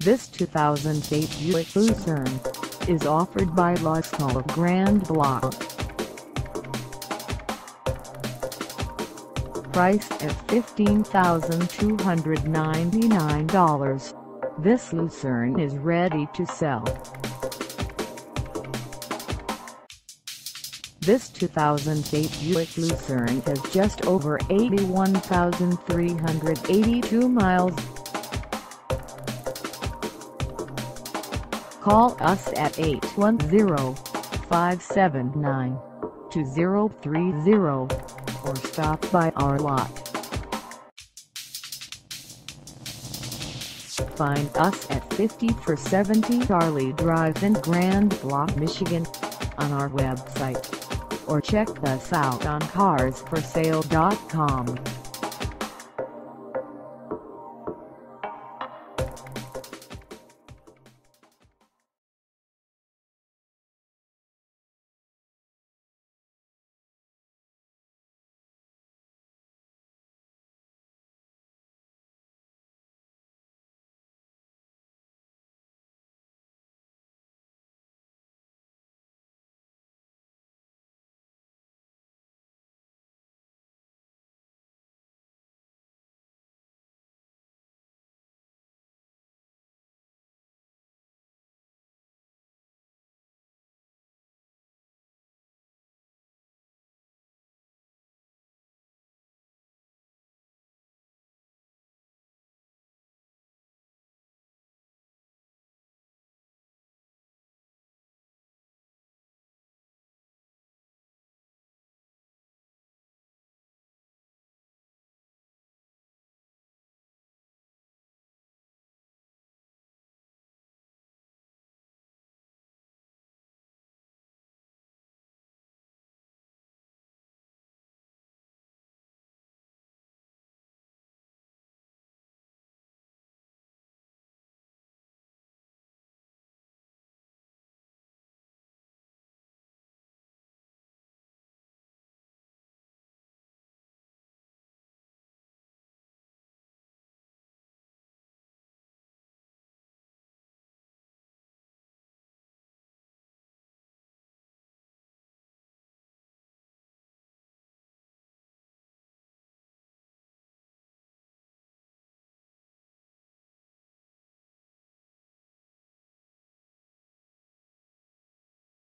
This 2008 Buick Lucerne is offered by Lasco of Grand Blanc. Priced at $15,299, this Lucerne is ready to sell. This 2008 Buick Lucerne has just over 81,382 miles. Call us at 810-579-2030 or stop by our lot. Find us at 50-470 Charlie Drive in Grand Blanc, Michigan, on our website, or check us out on carsforsale.com.